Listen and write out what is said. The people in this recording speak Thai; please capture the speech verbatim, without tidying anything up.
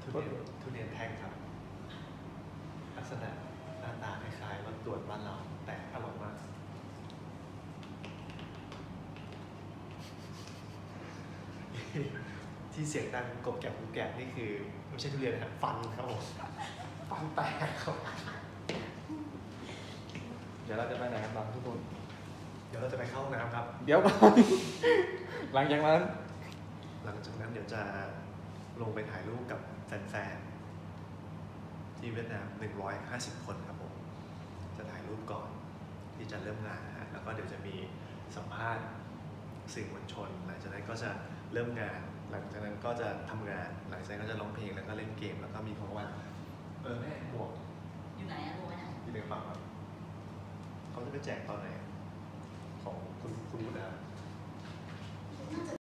ทุเรียนทุเรียนแท่งครับลักษณะหน้าตาคล้ายๆรสด่วนบ้านเราแต่อร่อยมากที่เสียงดังกบแกบกูแกบนี่คือไม่ใช่ทุเรียนนะครับฟันครับผมฟันแตกครับเดี๋ยวเราจะไปไหนกันบ้างทุกคนเดี๋ยวเราจะไปเข้าห้องน้ำครับเดี๋ยวก่อน หลังจากนั้นหลังจากนั้นเดี๋ยวจะลงไปถ่ายรูปกับแฟนๆที่เวียดนามหนึ่งร้อยห้าสิบคนครับผมจะถ่ายรูปก่อนที่จะเริ่มงานนะฮะแล้วก็เดี๋ยวจะมีสัมภาษณ์สื่อมวลชนหลังจากนั้นก็จะเริ่มงานหลังจากนั้นก็จะทำงานหลังจากนั้นก็จะร้องเพลงแล้วก็เล่นเกมแล้วก็มีของว่างเออแม่หมวกอยู่ไหนอะรู้ไหมนะที่เดินฟังครับเขาจะไปแจกตอนไหนของคุณคุณวุฒินะครับ